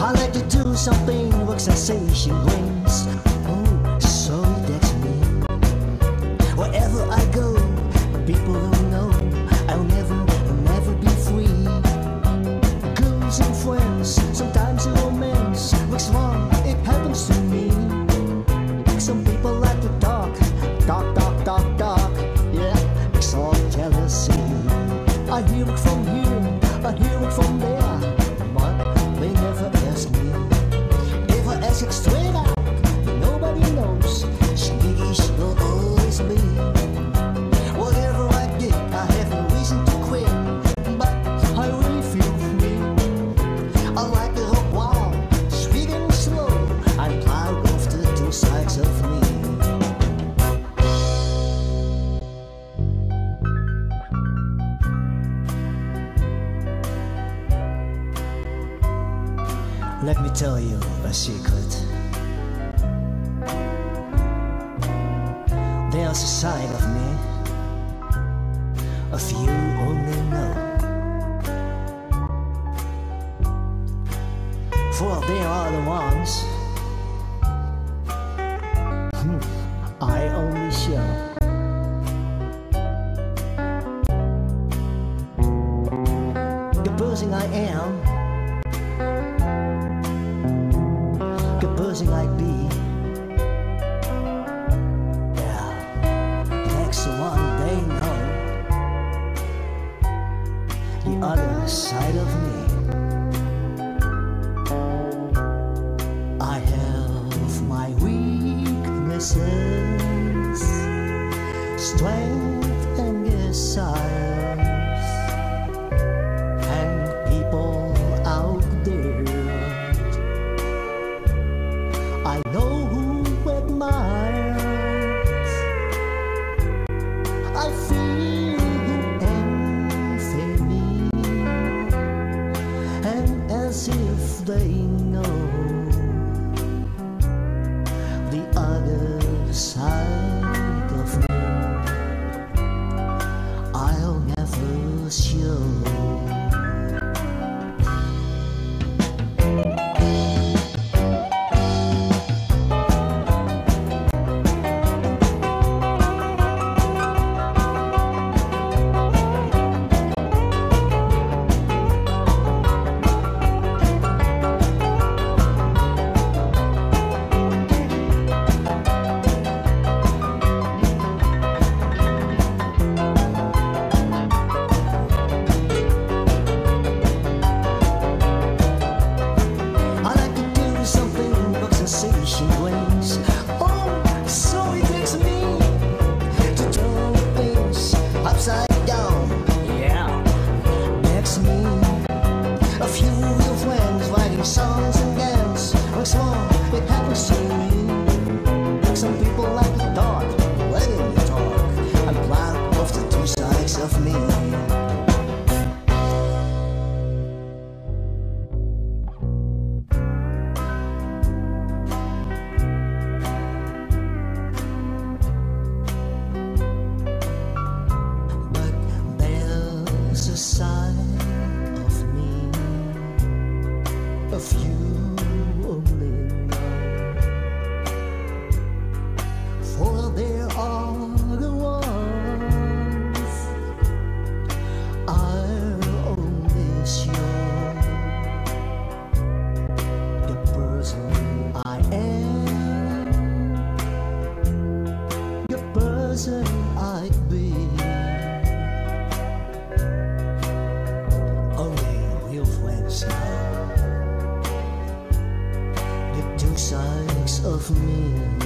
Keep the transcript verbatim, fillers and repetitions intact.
I like to do something what sensation brings. Oh, so that's me. Wherever I go, people don't know I'll never, never be free. Girls and friends, sometimes a romance. What's wrong? It happens to me. Some people like to talk, talk, talk, talk, talk. Yeah, it's all jealousy. I hear it from here, I hear it from there, but they never ask me. If I ask it straight out, nobody knows. Sneaky will always be. Whatever I did, I have no reason to quit, but I really feel free. I like the whole wild, sweet and slow. I'm proud of the two sides of me. Let me tell you a secret. There's a side of me, a few only know. For they are the ones hmm, I only show. The person I am, the person I be, yeah, that's the one they know. The other side of me. I have my weaknesses, strength and desires, and people out there I know who admires. I feel who envy me, and as if they know the other side of me, I'll never show. Sensation brings. Oh, so it takes me to turn things upside down. Yeah, next me a few real friends writing songs and dance. What's wrong? It happens to me. Some people like to talk, letting me talk. I'm proud of the two sides of me. A side of me, a few only know. For there are the ones I'll only show. The person I am, the person I'd be. The two sides of me.